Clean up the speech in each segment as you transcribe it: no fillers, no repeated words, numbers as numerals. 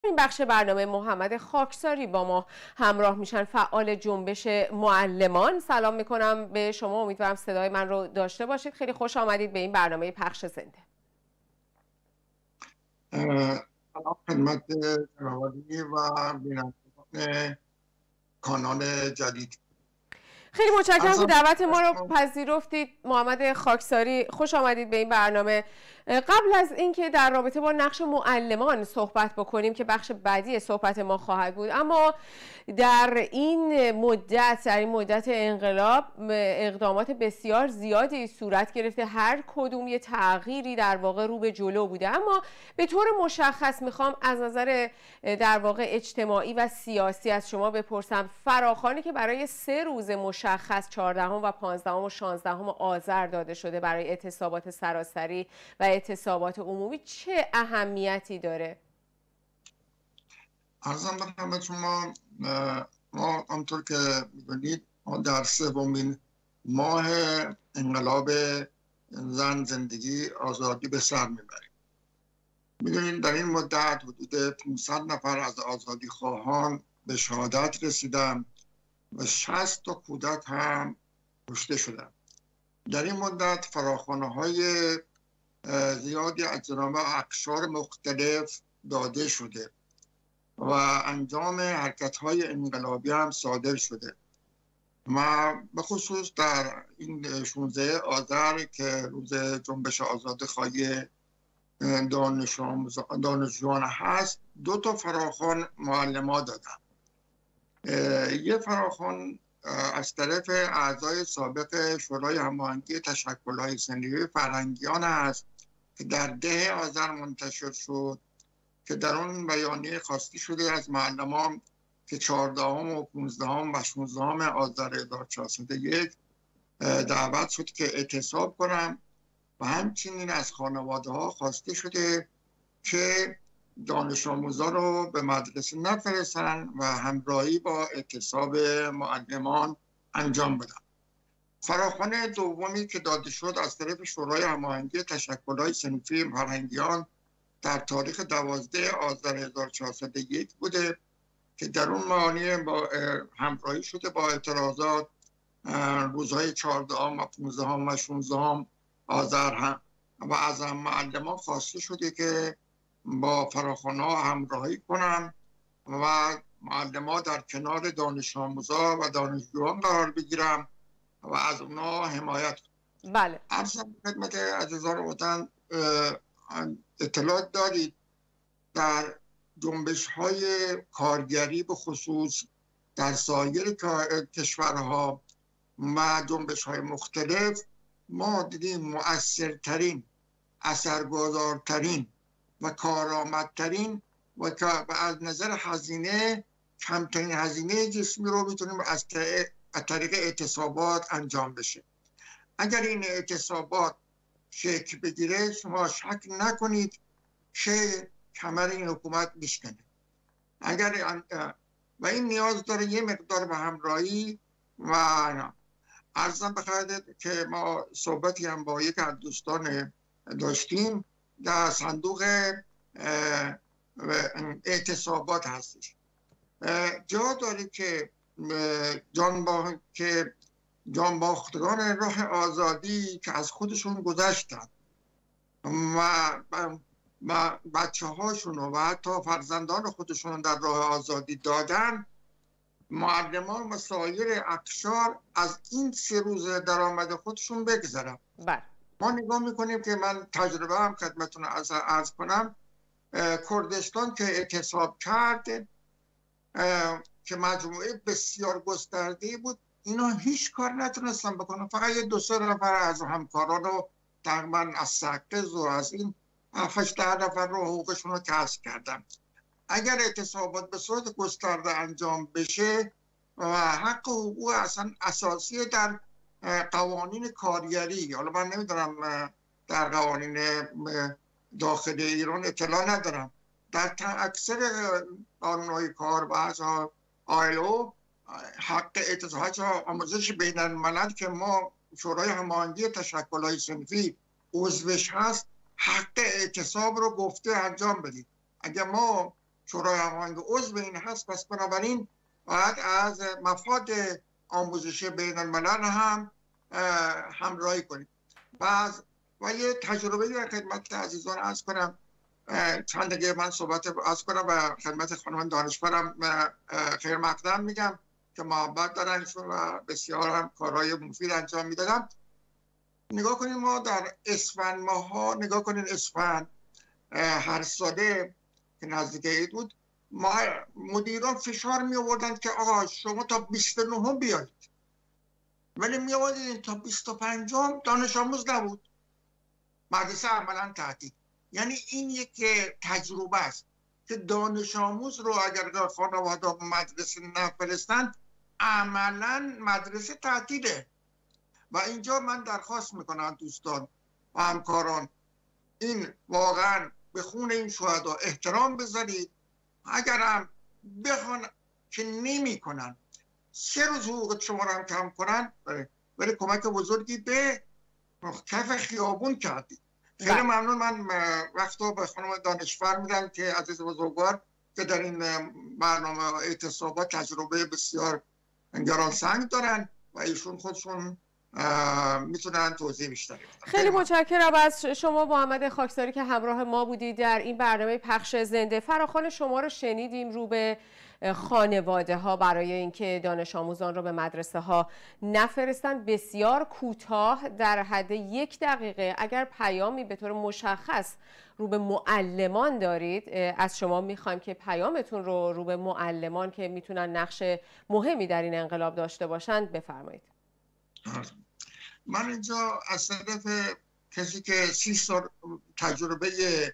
این بخش برنامه محمد خاکساری با ما همراه میشن، فعال جنبش معلمان. سلام میکنم به شما، امیدوارم صدای من رو داشته باشید. خیلی خوش آمدید به این برنامه پخش زنده. سلام خدمت جنابعالی و بینندگان کانال جدید. خیلی متشکرم که دعوت ما رو پذیرفتید. محمد خاکساری، خوش آمدید به این برنامه. قبل از اینکه در رابطه با نقش معلمان صحبت بکنیم که بخش بعدی صحبت ما خواهد بود، اما در این مدت انقلاب اقدامات بسیار زیادی صورت گرفته، هر کدوم یه تغییری در واقع رو به جلو بوده. اما به طور مشخص میخوام از نظر در واقع اجتماعی و سیاسی از شما بپرسم، فراخوانی که برای 3 روز مشخص 14 و 15 و 16 آذر داده شده برای اعتصابات سراسری و اعتصابات عمومی چه اهمیتی داره؟ عرضم به خدمت شما، ما همونطور که می‌دونید ما در 3مین ماه انقلاب زن، زندگی، آزادی به سر میبریم. می‌دونید در این مدت حدود 500 نفر از آزادی خواهان به شهادت رسیدن و 60 تا کودک هم کشته شدن. در این مدت فراخوان‌های زیادی از جناب اقشار مختلف داده شده و انجام حرکت‌های انقلابی هم صادر شده. و به خصوص در این 16 آذر که روز جنبش آزادی‌خواهی دانشجویان هست، 2 تا فراخوان معلمان دادن. یه فراخوان از طرف اعضای سابق شورای هماهنگی تشکل‌های سنفی فرهنگیان است که در 10 آذر منتشر شد که در اون بیانیه خواسته شده از معلمان که 14 و 15 و 16 آذر 1401 دعوت شد که اعتصاب کنم و همچنین از خانواده ها خواسته شده که دانش آموزان رو به مدرسه نفرستن و همراهی با اعتصاب معلمان انجام بدن. فراخوان دومی که داده شد از طرف شورای هماهنگی تشکل‌های صنفی فرهنگیان در تاریخ 12 آذر 1401 بوده که در اون معانی با همراهی شده با اعتراضات روزهای 14 و 15 و 16 آذر هم و از معلمان خواسته شده که با فراخوان‌ها همراهی کنن و معلمان در کنار دانش آموزا و دانشجویان قرار بگیرن و از اونا حمایت کنن. بله. عرضم خدمت عزیزان وطن، اطلاع دارید در جنبش‌های کارگری به خصوص در سایر کشورها و جنبش‌های مختلف ما دیدیم مؤثرترین، اثرگذارترین و کارآمدترین و از نظر هزینه کمترین هزینه جسمی رو میتونیم از طریق اعتصابات انجام بشه. اگر این اعتصابات شکل بگیره شما شک نکنید که کمر این حکومت میشکنه. و این نیاز داره یه مقدار به همراهی و عرضم بخواهد که ما صحبتی هم با یک از دوستان داشتیم در صندوق اعتصابات هستش. جا داره که جانباختگان راه آزادی که از خودشون گذشتن و بچه هاشون و حتی فرزندان خودشون در راه آزادی دادن، معلمان و سایر اقشار از این 3 روز درآمد خودشون بگذرن. ما نگاه میکنیم که من تجربه هم خدمتتون عرض کنم، کردستان که اعتصاب کرد که مجموعه بسیار گسترده بود، اینا هیچ کار نتونستن بکنن، فقط 2-3 نفر از همکاران رو تقریبا از سقز و از این 7-8 نفر رو حقوقشون رو کسب کردن. اگر اعتصابات به صورت گسترده انجام بشه و حق حقوق اصلا اساسی در قوانین کارگری، حالا من نمیدونم در قوانین داخل ایران اطلاع ندارم، در اکثر قانون‌های کار و ILO حق اعتصاب، آموزش بین الملل که ما شورای هماهنگی تشکل‌های صنفی عضوش هست، حق اعتصاب رو گفته انجام بدید. اگر ما شورای هماهنگ عضو این هست، پس بنابراین باید از مفاد آموزشی بین الملل هم همراهی کنیم. و یه تجربه در خدمت عزیزان عرض کنم، چند دقیقه من صحبت عرض کنم و خدمت خانم دانشورم خیر مقدم میگم که محبت دارنشون و بسیار هم کارهای مفید انجام میدادن. نگاه کنید ما در اسفند ماها، نگاه کنید اسفند هر ساله که نزدیک عید بود، ما مدیران فشار می آوردند که آقا شما تا 29 بیایید، ولی می آوردید تا 25 دانش آموز نبود، مدرسه عملا تعطیل. یعنی این یک تجربه است که دانش آموز رو اگر خانواده مدرسه نفرستند عملا مدرسه تعطیله. و اینجا من درخواست میکنم دوستان و همکاران، این واقعا به خون این شهدا احترام بذارید. اگر هم بخوان که نمی کنن 3 روز حقوق شما رو هم کم کنن، ولی کمک بزرگی به کف خیابون کردید. خیلی ممنون. من وقتا به خانم دانشور میدم که عزیز بزرگوار که در این برنامه اعتصابات تجربه بسیار گرانسنگ دارن و ایشون خودشون میتونن توضیح بیشتری بدن. خیلی متشکرم از شما محمد خاکساری که همراه ما بودید در این برنامه پخش زنده. فراخوان شما رو شنیدیم رو به خانواده ها برای اینکه دانش آموزان رو به مدرسه ها نفرستن. بسیار کوتاه در حد 1 دقیقه اگر پیامی به طور مشخص رو به معلمان دارید، از شما میخوایم که پیامتون رو به معلمان که میتونن نقش مهمی در این انقلاب داشته باشند بفرمایید. من اینجا از طرف کسی که 30 سال تجربه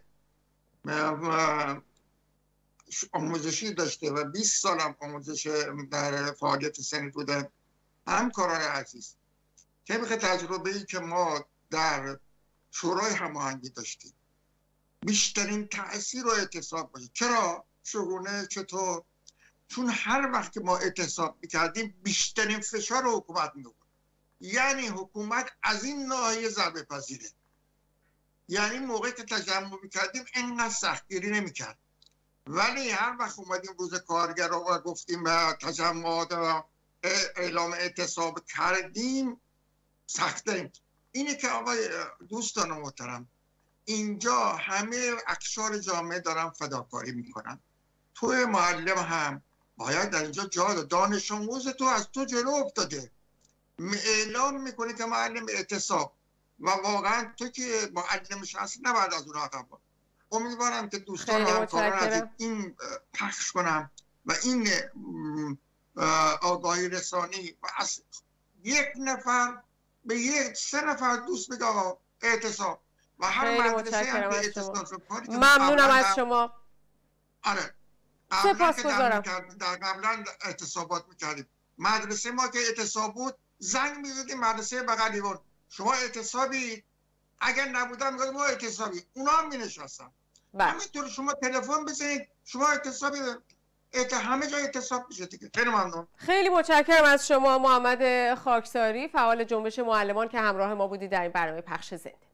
آموزشی داشته و 20 سال هم آموزش در فعالیت سنی بوده، همکاران عزیز، طبق تجربه‌ای که ما در شورای هماهنگی داشتیم، بیشترین تأثیر رو اعتصاب باشه. چرا؟ چگونه؟ چطور؟ چون هر وقت که ما اعتصاب میکردیم بیشترین فشار رو حکومت می‌آورد. یعنی حکومت از این ناحیه ضربه پذیره. یعنی موقعی که تجمع میکردیم اینقدر سختگیری نمیکرد، ولی هر وقت اومدیم روز کارگر رو گفتیم و تجمعات و اعلام اعتصاب کردیم سخت‌ترین. اینه که آقای دوستان محترم، اینجا همه اقشار جامعه دارن فداکاری میکنن. توی معلم هم باید در اینجا جا دانش آموز تو از تو جلو افتاده، اعلام میکنه که معلم اعتصاب و واقعا تو که معلمش هستی نباید از اون عقب. امیدوارم که دوستان و همکاران از این پخش کنم و این آگاهی رسانی و از 1 نفر به 3 نفر دوست بگه اعتصاب و هر مدرسه هم به اعتصاب. ممنونم از شما. آره سپاسگزارم. در قبلا اعتصابات میکردیم، مدرسه ما که اعتصاب بود زنگ میزدیم مدرسه بغلی بود شما اعتصابی، اگر نبودن میگفتن ما اعتصابی، اونا هم مینشستن. همینطور شما تلفن بزنید شما اعتصابی، همه جای اعتصاب میشه دیگه. خیلی ممنون. خیلی متشکرم از شما محمد خاکساری، فعال جنبش معلمان که همراه ما بودید در این برنامه پخش زنده.